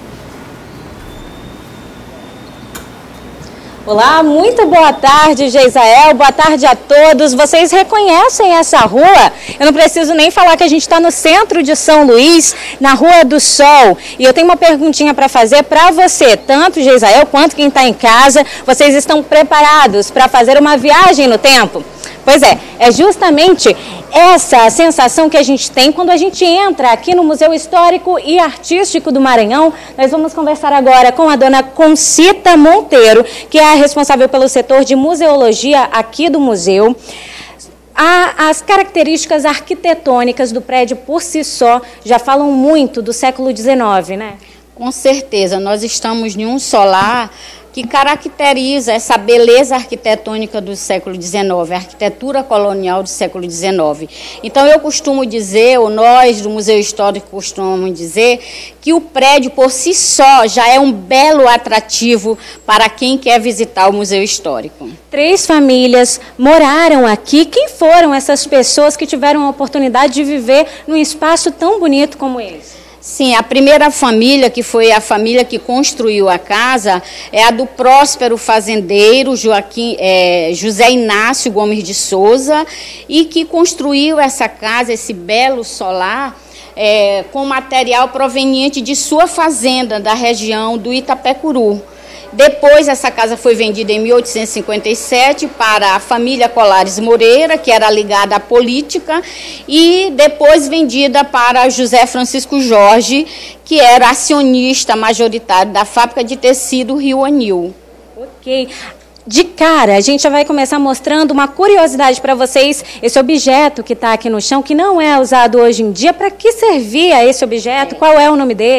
Olá, muito boa tarde, Geisael, boa tarde a todos. Vocês reconhecem essa rua? Eu não preciso nem falar que a gente está no centro de São Luís, na Rua do Sol. E eu tenho uma perguntinha para fazer para você, tanto Geisael quanto quem está em casa. Vocês estão preparados para fazer uma viagem no tempo? Pois é justamente essa sensação que a gente tem quando a gente entra aqui no Museu Histórico e Artístico do Maranhão. Nós vamos conversar agora com a dona Concita Monteiro, que é a responsável pelo setor de museologia aqui do museu. As características arquitetônicas do prédio por si só já falam muito do século XIX, né? Com certeza, nós estamos em um solar que caracteriza essa beleza arquitetônica do século XIX, a arquitetura colonial do século XIX. Então, eu costumo dizer, ou nós do Museu Histórico costumamos dizer, que o prédio por si só já é um belo atrativo para quem quer visitar o Museu Histórico. 3 famílias moraram aqui. Quem foram essas pessoas que tiveram a oportunidade de viver num espaço tão bonito como esse? Sim, a primeira família, que foi a família que construiu a casa, é a do próspero fazendeiro José Inácio Gomes de Souza, e que construiu essa casa, esse belo solar, com material proveniente de sua fazenda, da região do Itapecuru. Depois, essa casa foi vendida em 1857 para a família Colares Moreira, que era ligada à política, e depois vendida para José Francisco Jorge, que era acionista majoritário da fábrica de tecido Rio Anil. Ok. De cara, a gente já vai começar mostrando uma curiosidade para vocês, esse objeto que está aqui no chão, que não é usado hoje em dia. Para que servia esse objeto? Qual é o nome dele?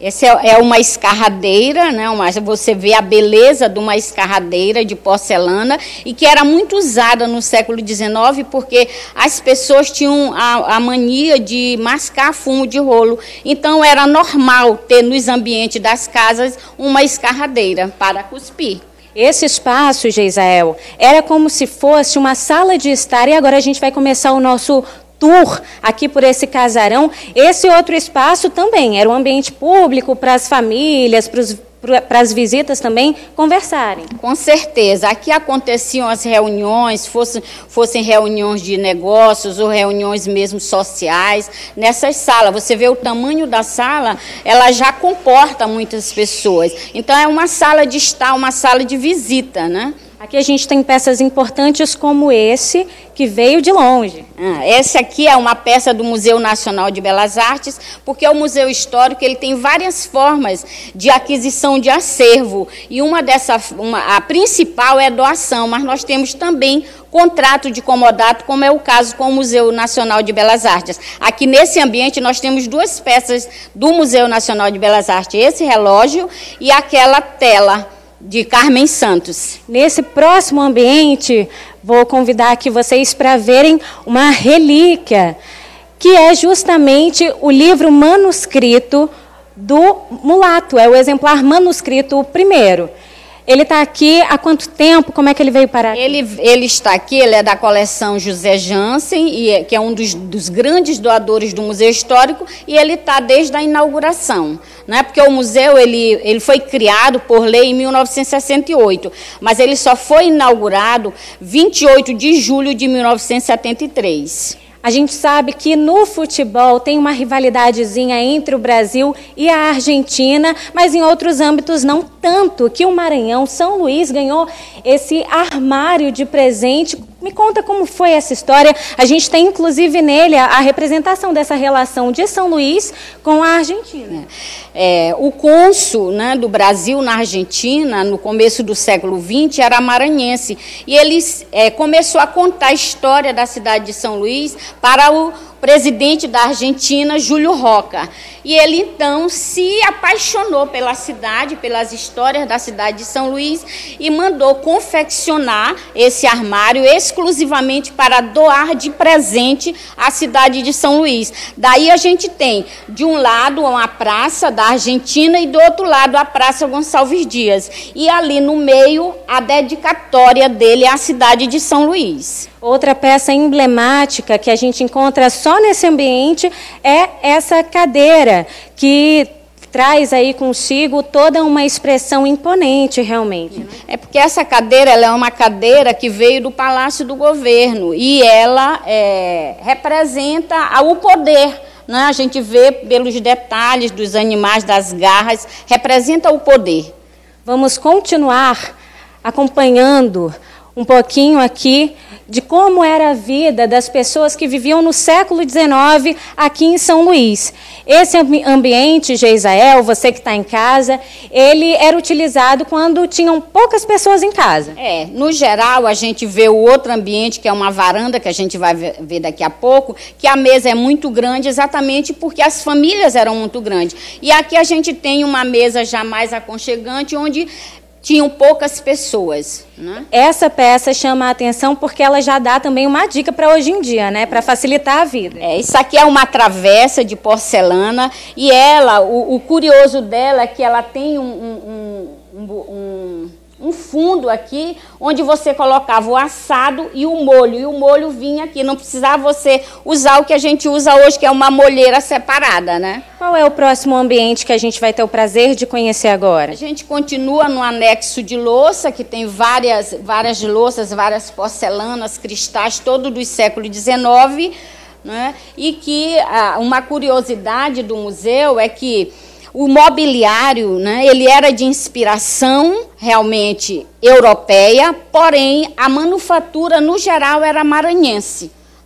Essa é uma escarradeira, né? Você vê a beleza de uma escarradeira de porcelana e que era muito usada no século XIX porque as pessoas tinham a mania de mascar fumo de rolo. Então, era normal ter nos ambientes das casas uma escarradeira para cuspir. Esse espaço, Geisael, era como se fosse uma sala de estar e agora a gente vai começar o nosso tour aqui por esse casarão. Esse outro espaço também era um ambiente público para as famílias, para as visitas também conversarem. Com certeza. Aqui aconteciam as reuniões, fossem reuniões de negócios ou reuniões mesmo sociais. Nessas salas, você vê o tamanho da sala, ela já comporta muitas pessoas. Então, é uma sala de estar, uma sala de visita, né? Aqui a gente tem peças importantes como esse, que veio de longe. Esse aqui é uma peça do Museu Nacional de Belas Artes, porque o Museu Histórico ele tem várias formas de aquisição de acervo. E a principal é doação, mas nós temos também contrato de comodato, como é o caso com o Museu Nacional de Belas Artes. Aqui nesse ambiente nós temos duas peças do Museu Nacional de Belas Artes, esse relógio e aquela tela de Carmen Santos. Nesse próximo ambiente, vou convidar aqui vocês para verem uma relíquia, que é justamente o livro manuscrito do Mulato, é o exemplar manuscrito primeiro. Ele está aqui há quanto tempo? Como é que ele veio parar? Ele está aqui, ele é da coleção José Jansen, que é um dos grandes doadores do Museu Histórico, e ele está desde a inauguração. Não é porque o museu ele foi criado por lei em 1968, mas ele só foi inaugurado 28 de julho de 1973. A gente sabe que no futebol tem uma rivalidadezinha entre o Brasil e a Argentina, mas em outros âmbitos não tanto, que o Maranhão, São Luís, ganhou esse armário de presente. Me conta como foi essa história. A gente tem, inclusive, nele a representação dessa relação de São Luís com a Argentina. O cônsul, né, do Brasil na Argentina, no começo do século XX, era maranhense. E ele começou a contar a história da cidade de São Luís para o presidente da Argentina, Júlio Roca. E ele, então, se apaixonou pela cidade, pelas histórias da cidade de São Luís e mandou confeccionar esse armário exclusivamente para doar de presente à cidade de São Luís. Daí a gente tem, de um lado, uma praça da Argentina e do outro lado, a Praça Gonçalves Dias. E ali no meio, a dedicatória dele à cidade de São Luís. Outra peça emblemática que a gente encontra só nesse ambiente é essa cadeira, que traz aí consigo toda uma expressão imponente, realmente. Né? É porque essa cadeira ela é uma cadeira que veio do Palácio do Governo e ela representa o poder. Né? A gente vê pelos detalhes dos animais, das garras, representa o poder. Vamos continuar acompanhando um pouquinho aqui de como era a vida das pessoas que viviam no século XIX aqui em São Luís. Esse ambiente, Geisael, você que está em casa, ele era utilizado quando tinham poucas pessoas em casa. No geral, a gente vê o outro ambiente, que é uma varanda, que a gente vai ver daqui a pouco, que a mesa é muito grande, exatamente porque as famílias eram muito grandes. E aqui a gente tem uma mesa já mais aconchegante, onde tinham poucas pessoas. Né? Essa peça chama a atenção porque ela já dá também uma dica para hoje em dia, né? Para facilitar a vida. Isso aqui é uma travessa de porcelana e ela, o curioso dela é que ela tem um fundo aqui, onde você colocava o assado e o molho vinha aqui, não precisava você usar o que a gente usa hoje, que é uma molheira separada, né? Qual é o próximo ambiente que a gente vai ter o prazer de conhecer agora? A gente continua no anexo de louça, que tem várias louças, várias porcelanas, cristais, todo do século XIX, né? E que uma curiosidade do museu é que o mobiliário, né, ele era de inspiração realmente europeia, porém a manufatura no geral era maranhense.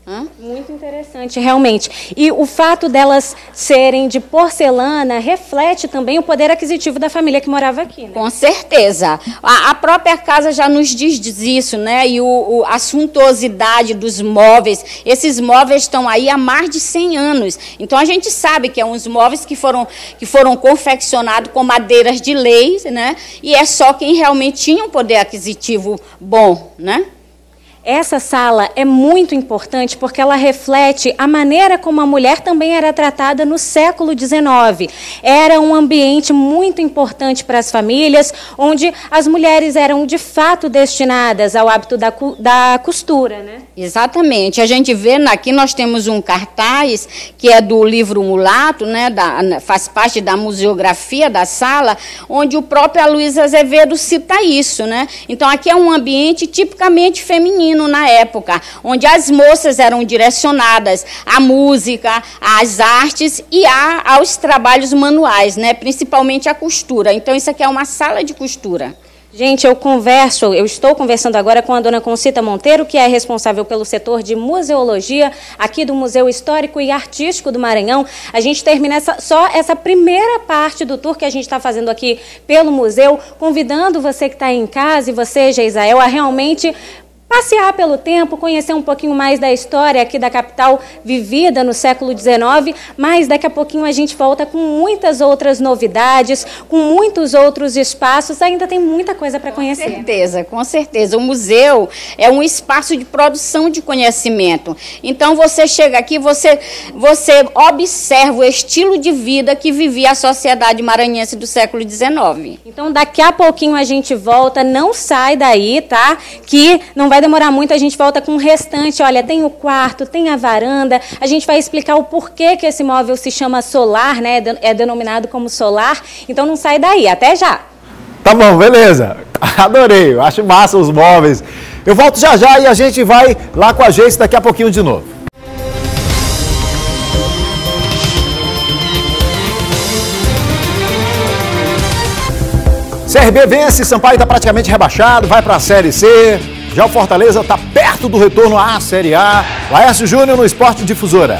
Muito interessante, realmente. E o fato delas serem de porcelana reflete também o poder aquisitivo da família que morava aqui, né? Com certeza. A própria casa já nos diz isso, né? E a suntuosidade dos móveis. Esses móveis estão aí há mais de 100 anos. Então, a gente sabe que é uns móveis que foram confeccionados com madeiras de lei, né? E é só quem realmente tinha um poder aquisitivo bom, né? Essa sala é muito importante porque ela reflete a maneira como a mulher também era tratada no século XIX. Era um ambiente muito importante para as famílias, onde as mulheres eram de fato destinadas ao hábito da costura, né? Exatamente. A gente vê aqui, nós temos um cartaz que é do livro Mulato, né? Faz parte da museografia da sala, onde o próprio Aloysio Azevedo cita isso, né? Então, aqui é um ambiente tipicamente feminino na época, onde as moças eram direcionadas à música, às artes e aos trabalhos manuais, né? Principalmente a costura. Então, isso aqui é uma sala de costura. Gente, eu estou conversando agora com a dona Concita Monteiro, que é responsável pelo setor de museologia aqui do Museu Histórico e Artístico do Maranhão. A gente termina só essa primeira parte do tour que a gente está fazendo aqui pelo museu, convidando você que está em casa e você, Geisael, a realmente passear pelo tempo, conhecer um pouquinho mais da história aqui da capital vivida no século XIX, mas daqui a pouquinho a gente volta com muitas outras novidades, com muitos outros espaços, ainda tem muita coisa para conhecer. Com certeza, com certeza. O museu é um espaço de produção de conhecimento. Então, você chega aqui, você observa o estilo de vida que vivia a sociedade maranhense do século XIX. Então, daqui a pouquinho a gente volta, não sai daí, tá? Que não vai demorar muito, a gente volta com o restante. Olha, tem o quarto, tem a varanda, a gente vai explicar o porquê que esse móvel se chama solar, né? É denominado como solar. Então não sai daí, até já. Tá bom, beleza. Adorei, eu acho massa os móveis. Eu volto já já e a gente vai lá com a Geice daqui a pouquinho de novo. CRB vence, Sampaio está praticamente rebaixado, vai para a Série C. Já o Fortaleza está perto do retorno à Série A. Laércio Júnior no Esporte Difusora.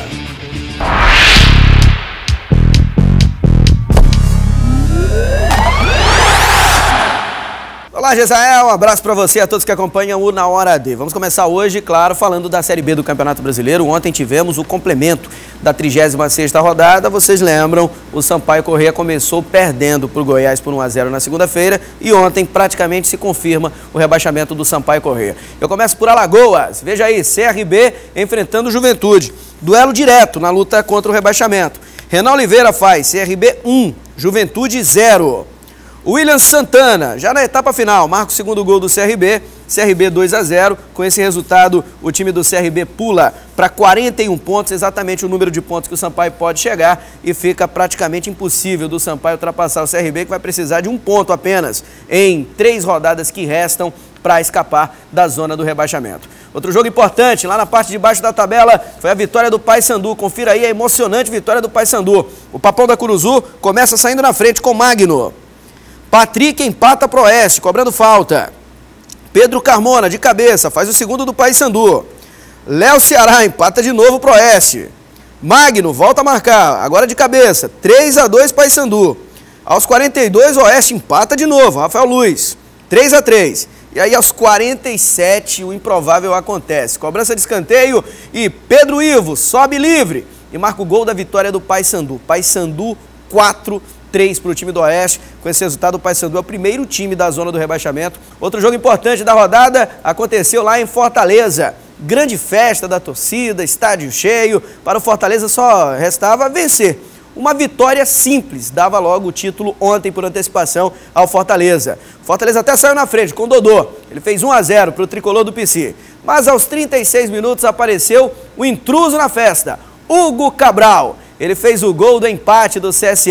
Olá, Geisael, um abraço para você e a todos que acompanham o Na Hora D. Vamos começar hoje, claro, falando da Série B do Campeonato Brasileiro. Ontem tivemos o complemento da 36ª rodada. Vocês lembram, o Sampaio Corrêa começou perdendo por Goiás por 1-0 na segunda-feira e ontem praticamente se confirma o rebaixamento do Sampaio Corrêa. Eu começo por Alagoas. Veja aí, CRB enfrentando Juventude. Duelo direto na luta contra o rebaixamento. Renan Oliveira faz CRB 1, Juventude 0. William Santana, já na etapa final, marca o segundo gol do CRB, CRB 2-0. Com esse resultado, o time do CRB pula para 41 pontos, exatamente o número de pontos que o Sampaio pode chegar, e fica praticamente impossível do Sampaio ultrapassar o CRB, que vai precisar de um ponto apenas em 3 rodadas que restam para escapar da zona do rebaixamento. Outro jogo importante, lá na parte de baixo da tabela, foi a vitória do Paysandu. Confira aí a emocionante vitória do Paysandu. O Papão da Curuzu começa saindo na frente com Magno. Patrick empata pro Oeste, cobrando falta. Pedro Carmona, de cabeça, faz o segundo do Paysandu. Léo Ceará empata de novo pro Oeste. Magno volta a marcar, agora de cabeça. 3-2 Paysandu. Aos 42, o Oeste empata de novo. Rafael Luiz, 3-3. E aí, aos 47, o improvável acontece. Cobrança de escanteio e Pedro Ivo sobe livre e marca o gol da vitória do Paysandu. Paysandu 4-3 para o time do Oeste. Com esse resultado, o Paysandu é o primeiro time da zona do rebaixamento. Outro jogo importante da rodada aconteceu lá em Fortaleza. Grande festa da torcida, estádio cheio. Para o Fortaleza só restava vencer. Uma vitória simples, dava logo o título ontem por antecipação ao Fortaleza. Fortaleza até saiu na frente com o Dodô. Ele fez 1-0 para o tricolor do PC. Mas aos 36 minutos apareceu o intruso na festa, Hugo Cabral. Ele fez o gol do empate do CSA.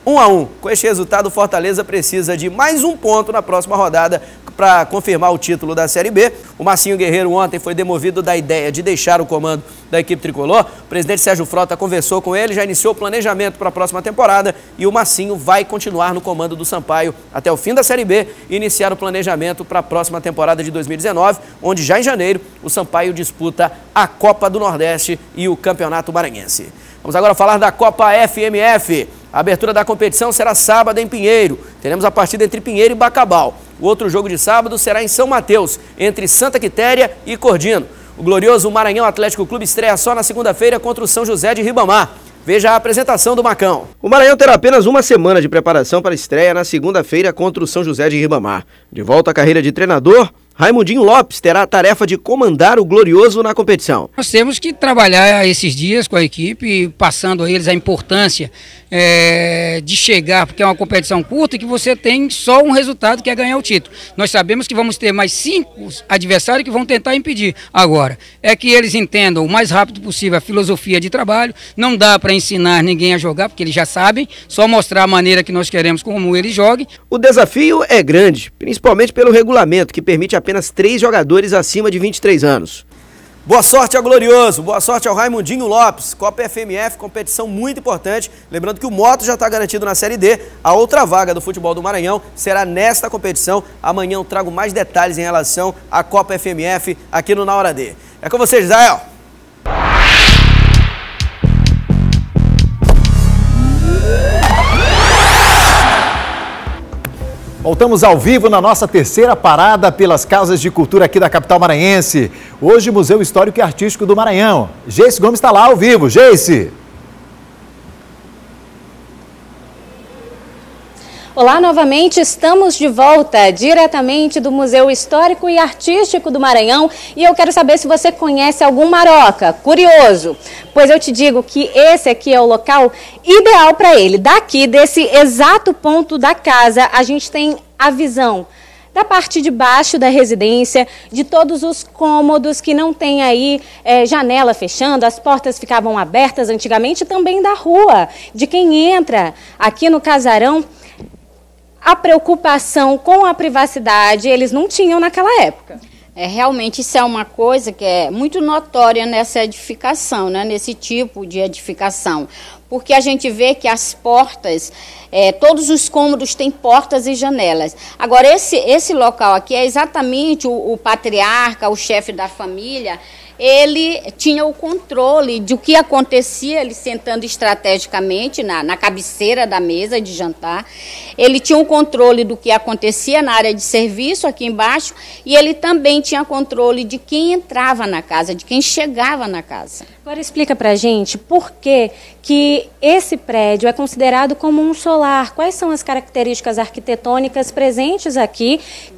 1 a 1. Com este resultado, o Fortaleza precisa de mais um ponto na próxima rodada para confirmar o título da Série B. O Marcinho Guerreiro ontem foi demovido da ideia de deixar o comando da equipe tricolor. O presidente Sérgio Frota conversou com ele, já iniciou o planejamento para a próxima temporada e o Marcinho vai continuar no comando do Sampaio até o fim da Série B e iniciar o planejamento para a próxima temporada de 2019, onde já em janeiro o Sampaio disputa a Copa do Nordeste e o Campeonato Maranhense. Vamos agora falar da Copa FMF. A abertura da competição será sábado em Pinheiro. Teremos a partida entre Pinheiro e Bacabal. O outro jogo de sábado será em São Mateus, entre Santa Quitéria e Cordino. O glorioso Maranhão Atlético Clube estreia só na segunda-feira contra o São José de Ribamar. Veja a apresentação do Macão. O Maranhão terá apenas uma semana de preparação para a estreia na segunda-feira contra o São José de Ribamar. De volta à carreira de treinador, Raimundinho Lopes terá a tarefa de comandar o Glorioso na competição. Nós temos que trabalhar esses dias com a equipe, passando a eles a importância de chegar, porque é uma competição curta e que você tem só um resultado, que é ganhar o título. Nós sabemos que vamos ter mais 5 adversários que vão tentar impedir. Agora, é que eles entendam o mais rápido possível a filosofia de trabalho. Não dá para ensinar ninguém a jogar, porque eles já sabem, só mostrar a maneira que nós queremos como eles joguem. O desafio é grande, principalmente pelo regulamento, que permite apenas 3 jogadores acima de 23 anos. Boa sorte ao Glorioso, boa sorte ao Raimundinho Lopes. Copa FMF, competição muito importante. Lembrando que o Moto já está garantido na Série D. A outra vaga do futebol do Maranhão será nesta competição. Amanhã eu trago mais detalhes em relação à Copa FMF aqui no Na Hora D. É com vocês, Israel. Voltamos ao vivo na nossa terceira parada pelas casas de cultura aqui da capital maranhense. Hoje, Museu Histórico e Artístico do Maranhão. Geice Gomes está lá ao vivo. Geice! Olá, novamente, estamos de volta diretamente do Museu Histórico e Artístico do Maranhão e eu quero saber se você conhece algum maroca curioso, pois eu te digo que esse aqui é o local ideal para ele. Daqui, desse exato ponto da casa, a gente tem a visão da parte de baixo da residência, de todos os cômodos que não tem aí janela fechando, as portas ficavam abertas antigamente, também da rua, de quem entra aqui no casarão. A preocupação com a privacidade eles não tinham naquela época. Realmente isso é uma coisa que é muito notória nessa edificação, né? Nesse tipo de edificação. Porque a gente vê que as portas, todos os cômodos têm portas e janelas. Agora, esse local aqui é exatamente o patriarca, o chefe da família. Ele tinha o controle de o que acontecia, ele sentando estrategicamente na cabeceira da mesa de jantar. Ele tinha o controle do que acontecia na área de serviço aqui embaixo e ele também tinha controle de quem entrava na casa, de quem chegava na casa. Agora explica pra gente por que esse prédio é considerado como um solar. Quais são as características arquitetônicas presentes aqui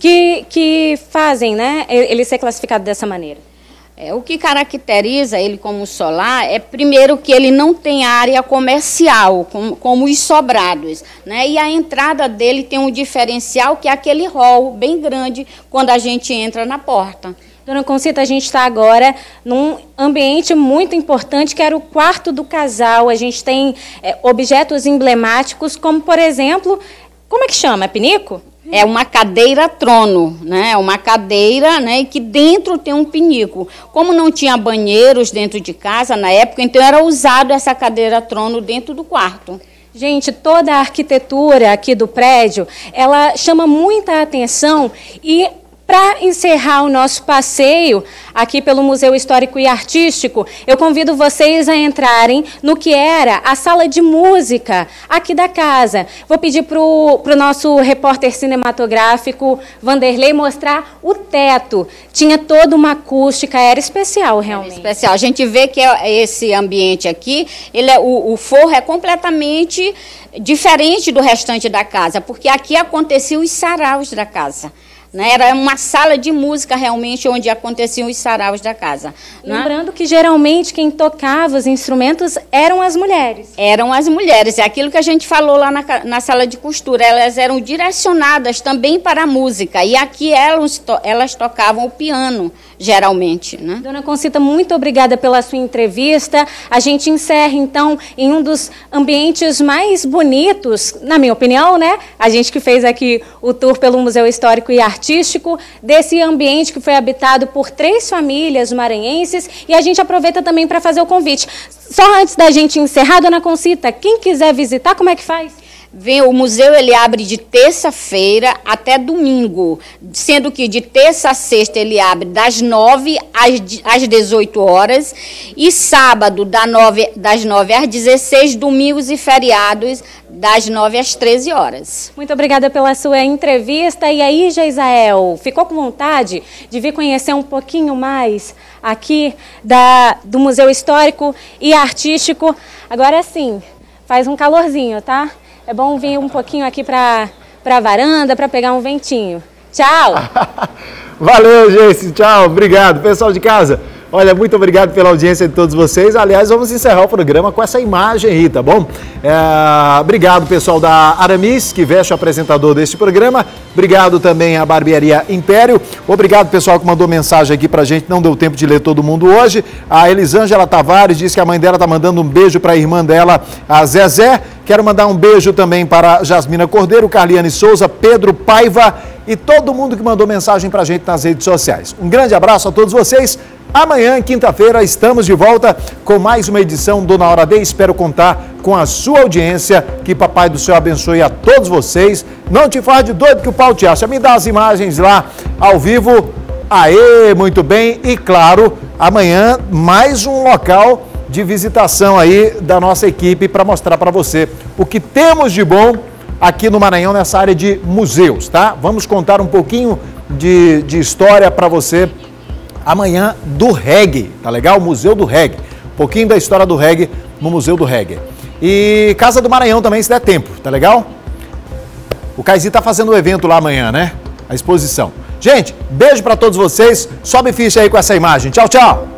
que fazem, né, ele ser classificado dessa maneira? O que caracteriza ele como solar é, primeiro, que ele não tem área comercial, como os sobrados, né? E a entrada dele tem um diferencial, que é aquele hall bem grande quando a gente entra na porta. Dona Concita, a gente está agora num ambiente muito importante, que era o quarto do casal. A gente tem objetos emblemáticos, como, por exemplo, como é que chama? É pinico? É uma cadeira-trono, né? É uma cadeira, né, que dentro tem um pinico. Como não tinha banheiros dentro de casa na época, então era usado essa cadeira-trono dentro do quarto. Gente, toda a arquitetura aqui do prédio, ela chama muita atenção e... Para encerrar o nosso passeio aqui pelo Museu Histórico e Artístico, eu convido vocês a entrarem no que era a sala de música aqui da casa. Vou pedir para o nosso repórter cinematográfico, Vanderlei, mostrar o teto. Tinha toda uma acústica, era especial realmente. Era especial. A gente vê que esse ambiente aqui, o forro é completamente diferente do restante da casa, porque aqui aconteciam os saraus da casa. né? Era uma sala de música realmente onde aconteciam os saraus da casa. Lembrando que geralmente quem tocava os instrumentos eram as mulheres. Eram as mulheres, é aquilo que a gente falou lá na sala de costura, elas eram direcionadas também para a música, e aqui elas tocavam o piano, geralmente, né? Dona Concita, muito obrigada pela sua entrevista. A gente encerra, então, em um dos ambientes mais bonitos, na minha opinião, né? A gente que fez aqui o tour pelo Museu Histórico e Artístico, desse ambiente que foi habitado por 3 famílias maranhenses, e a gente aproveita também para fazer o convite. Só antes da gente encerrar, Dona Concita, quem quiser visitar, como é que faz? O museu ele abre de terça-feira até domingo, sendo que de terça a sexta ele abre das 9 às 18 horas e sábado das 9 às 16, domingos e feriados das 9 às 13 horas. Muito obrigada pela sua entrevista. E aí, Geisael, ficou com vontade de vir conhecer um pouquinho mais aqui do Museu Histórico e Artístico? Agora sim, faz um calorzinho, tá? É bom vir um pouquinho aqui para a varanda, para pegar um ventinho. Tchau! Valeu, gente. Tchau. Obrigado. Pessoal de casa, olha, muito obrigado pela audiência de todos vocês. Aliás, vamos encerrar o programa com essa imagem aí, tá bom? Obrigado, pessoal da Aramis, que veste o apresentador deste programa. Obrigado também à Barbearia Império. Obrigado, pessoal, que mandou mensagem aqui pra gente. Não deu tempo de ler todo mundo hoje. A Elisângela Tavares disse que a mãe dela tá mandando um beijo para a irmã dela, a Zezé. Quero mandar um beijo também para Jasmina Cordeiro, Carliane Souza, Pedro Paiva e todo mundo que mandou mensagem pra gente nas redes sociais. Um grande abraço a todos vocês. Amanhã, quinta-feira, estamos de volta com mais uma edição do Na Hora D. Espero contar com a sua audiência. Que Papai do Céu abençoe a todos vocês. Não te faz de doido que o pau te acha. Me dá as imagens lá ao vivo. Aê, muito bem. E claro, amanhã mais um local de visitação aí da nossa equipe para mostrar para você o que temos de bom aqui no Maranhão nessa área de museus, tá? Vamos contar um pouquinho de história para você amanhã do reggae, tá legal? Museu do Reggae. Um pouquinho da história do reggae no Museu do Reggae. E Casa do Maranhão também, se der tempo, tá legal? O Caizi tá fazendo o evento lá amanhã, né? A exposição. Gente, beijo para todos vocês. Sobe ficha aí com essa imagem. Tchau, tchau!